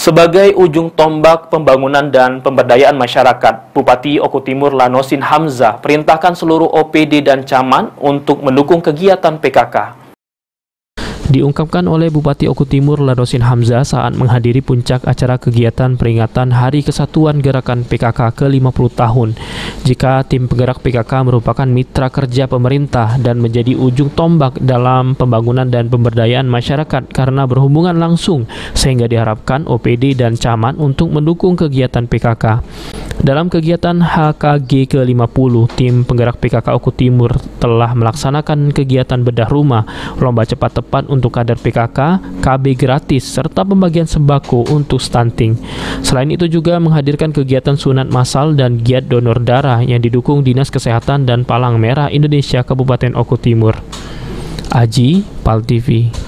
Sebagai ujung tombak pembangunan dan pemberdayaan masyarakat, Bupati Oku Timur Lanosin Hamzah perintahkan seluruh OPD dan camat untuk mendukung kegiatan PKK. Diungkapkan oleh Bupati Oku Timur Lanosin Hamzah saat menghadiri puncak acara kegiatan peringatan Hari Kesatuan Gerakan PKK ke-50 tahun. Jika tim penggerak PKK merupakan mitra kerja pemerintah dan menjadi ujung tombak dalam pembangunan dan pemberdayaan masyarakat karena berhubungan langsung, sehingga diharapkan OPD dan camat untuk mendukung kegiatan PKK. Dalam kegiatan HKG ke-50, tim penggerak PKK Oku Timur telah melaksanakan kegiatan bedah rumah, lomba cepat tepat untuk kader PKK, KB gratis, serta pembagian sembako untuk stunting. Selain itu juga menghadirkan kegiatan sunat massal dan giat donor darah yang didukung Dinas Kesehatan dan Palang Merah Indonesia Kabupaten Oku Timur. Aji, PAL TV.